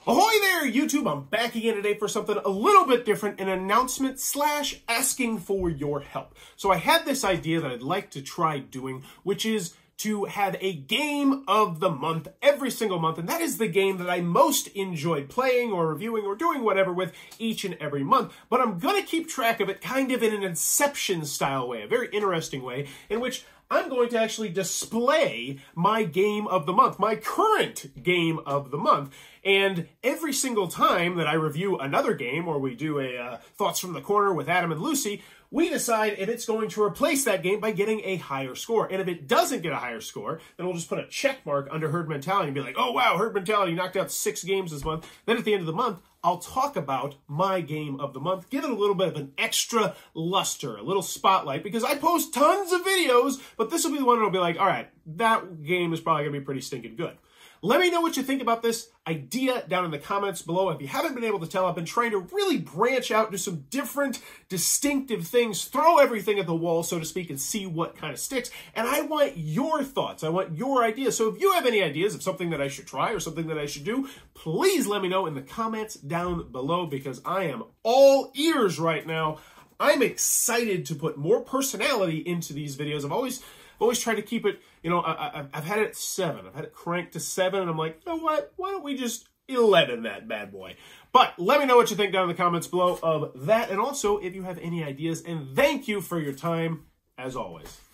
Ahoy there, YouTube! I'm back again today for something a little bit different, an announcement / asking for your help. So I had this idea that I'd like to try doing, which is to have a game of the month every single month, and that is the game that I most enjoyed playing or reviewing or doing whatever with each and every month. But I'm going to keep track of it kind of in an Inception style way, a very interesting way, in which I'm going to actually display my game of the month, my current game of the month. And every single time that I review another game, or we do a Thoughts from the Corner with Adam and Lucy, we decide if it's going to replace that game by getting a higher score. And if it doesn't get a higher score, then we'll just put a check mark under Herd Mentality and be like, oh wow, Herd Mentality knocked out 6 games this month. Then at the end of the month, I'll talk about my game of the month, give it a little bit of an extra luster, a little spotlight, because I post tons of videos, but this will be the one that'll be like, all right, that game is probably going to be pretty stinking good. Let me know what you think about this idea down in the comments below. If you haven't been able to tell, I've been trying to really branch out, do some different, distinctive things, throw everything at the wall, so to speak, and see what kind of sticks. And I want your thoughts. I want your ideas. So if you have any ideas of something that I should try or something that I should do, please let me know in the comments down below, because I am all ears right now. I'm excited to put more personality into these videos. I've always tried to keep it, you know, I've had it at 7. I've had it cranked to 7, and I'm like, you know what? Why don't we just 11 that bad boy? But let me know what you think down in the comments below of that, and also if you have any ideas, and thank you for your time, as always.